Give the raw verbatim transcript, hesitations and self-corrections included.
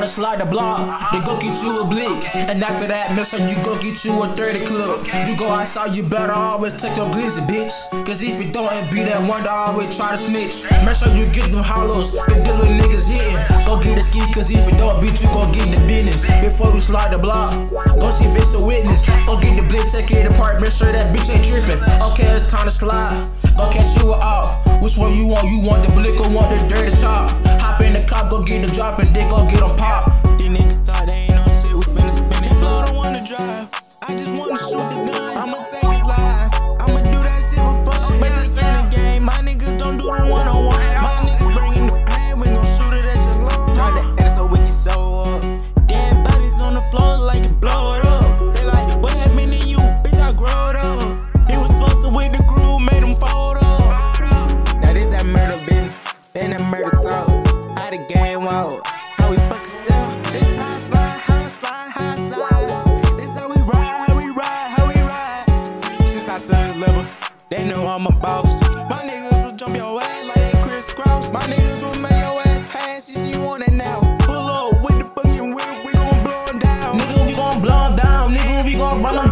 to slide the block, they go get you a blick. And after that, make sure you go get you a thirty clip. You go outside, you better always take your glizzy, bitch. Cause if you don't and be that one to always try to snitch. Make sure you get them hollows, the little niggas hitting. Go get a ski, cause if you don't beat you, go get the business. Before you slide the block, go see if it's a witness. Go get the blick, take it apart, make sure that bitch ain't tripping. Okay, it's time to slide, go catch you out. Which one you want? You want the blick or want the dirty chop? Hop in the car, go get the drop and then go get them pop. These niggas thought they ain't no shit, we finna spin it. I don't wanna drive, I just wanna shoot the gun. I'ma take his life, I'ma do that shit for fun. But this ain't a game, my niggas don't do the one-on-one. My niggas bringing the pain, we gon' shoot it at your lungs. Try to edit so we can show up. Dead bodies on the floor like it blow it up. They like, what happened to you? Bitch, I growed up. He was fussing with the crew, made him fold up. Now this that murder business, then that murder talk. How the game walk, how we fucking still. This how I slide, how I slide, how I slide. This how we ride, how we ride, how we ride. Since I took level, they know I'm a boss. My niggas will jump your ass like they crisscross. My niggas will make your ass pass, you see you on it now. Pull up with the fucking whip, we gon' blow 'em down. Nigga, we gon' blow 'em down, nigga, we gon' run 'em